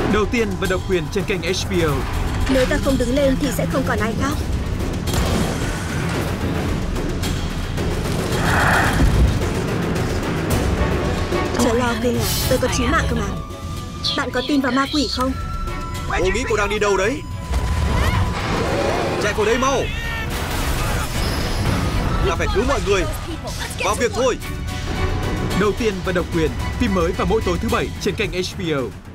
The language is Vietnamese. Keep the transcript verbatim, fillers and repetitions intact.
Đầu tiên và độc quyền trên kênh H B O. Nếu ta không đứng lên thì sẽ không còn ai khác. Chớ lo King à, tôi có chí mạng cơ mà. Bạn có tin vào ma quỷ không? Cô nghĩ cô đang đi đâu đấy? Chạy khỏi đây mau! Là phải cứu mọi người. Vào việc thôi! Đầu tiên và độc quyền, phim mới vào mỗi tối thứ bảy trên kênh H B O.